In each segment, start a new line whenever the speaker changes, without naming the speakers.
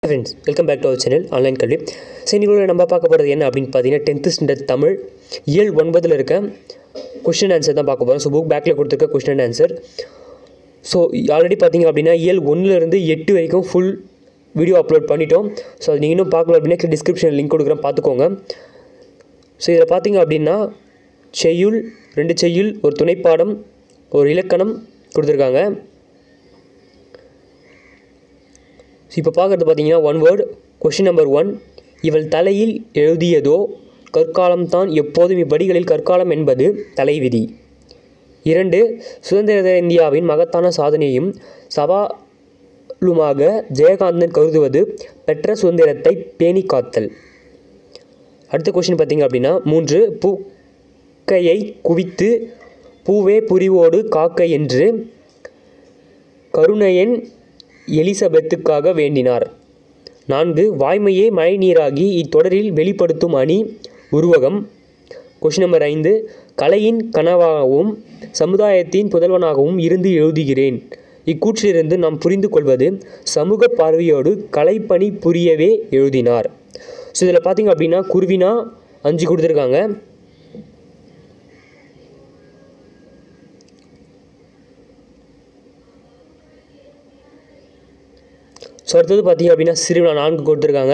Friends, welcome back to our channel online Kalvi. இன்னைக்கு நம்ம பார்க்க போகிறது என்ன அப்படின்னு பார்த்தீங்கன்னா 10th ஸ்டாண்டர்ட் தமிழ் இயல் 9 இருக்க கொஸ்டின் ஆன்சர் தான் பார்க்க போகிறோம். ஸோ புக் பேக்கில் கொடுத்துருக்க question and answer. So already பார்த்தீங்க அப்படின்னா இயல் 1லேருந்து 8 வரைக்கும் ஃபுல் வீடியோ அப்லோட் பண்ணிட்டோம். ஸோ அது நீங்கள் இன்னும் பார்க்கல அப்படின்னா டிஸ்கிரிப்ஷன் லிங்க் கொடுக்குறேன், பார்த்துக்கோங்க. ஸோ இதில் பார்த்தீங்க அப்படின்னா செய்யுள், 2 செய்யுள், ஒரு துணைப்பாடம், ஒரு இலக்கணம் கொடுத்துருக்காங்க. இப்போ பார்க்குறது பார்த்தீங்கன்னா ஒன் வேர்டு. கொஷின் நம்பர் 1, இவள் தலையில் எழுதியதோ கற்காலம்தான், எப்போதும் இப்படிகளில் கற்காலம் என்பது தலைவிதி. 2, சுதந்திர இந்தியாவின் மகத்தான சாதனையும் சவாலுமாக ஜெயகாந்தன் கருதுவது பெற்ற சுதந்திரத்தை பேணி காத்தல். அடுத்த கொஷின் பார்த்தீங்க அப்படின்னா 3, பூக்கையை குவித்து பூவே புரிவோடு காக்க என்று கருணையன் எலிசபெத்துக்காக வேண்டினார். 4, வாய்மையே மழை நீராகி இத்தொடரில் வெளிப்படுத்தும் அணி உருவகம். கொஷின் நம்பர் 5, கலையின் கனவாகவும் சமுதாயத்தின் புதல்வனாகவும் இருந்து எழுதுகிறேன். இக்கூற்றிலிருந்து நாம் புரிந்து கொள்வது சமூக பார்வையோடு கலைப்பணி புரியவே எழுதினார். ஸோ இதில் பார்த்தீங்க அப்படின்னா குருவினா 5 கொடுத்துருக்காங்க. ஸோ அடுத்தது பார்த்தீங்க அப்படின்னா சிறுவினா 4 கொடுத்துருக்காங்க.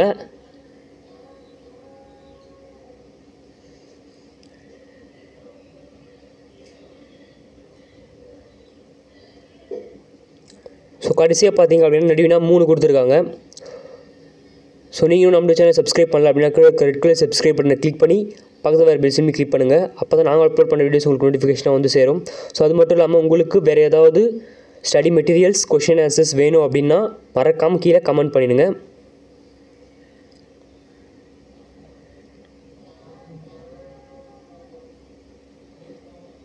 ஸோ கடைசியாக பார்த்தீங்க அப்படின்னா நடுவினா 3 கொடுத்துருக்காங்க. ஸோ நீங்களும் நம்ம சேனல் சப்ஸ்கிரைப் பண்ணல அப்படின்னா ரெட் கலர் சப்ஸ்கிரைப் பண்ண கிளிக் பண்ணி பக்கத்தில் வேறு பெல் சிம்மி கிளிக் பண்ணுங்கள். அப்போ தான் நாங்கள் அப்லோட் பண்ண வீடியோஸ் உங்களுக்கு நோட்டிஃபிகேஷனாக வந்து சேரும். ஸோ அது மட்டும் இல்லாமல் உங்களுக்கு வேறு ஏதாவது ஸ்டடி மெட்டீரியல்ஸ், கொஷின் ஆன்சர்ஸ் வேணும் அப்படின்னா மறக்காமல் கீழே கமெண்ட் பண்ணிடுங்க.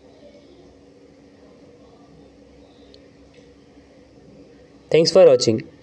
தேங்க்ஸ் ஃபார் வாட்சிங்.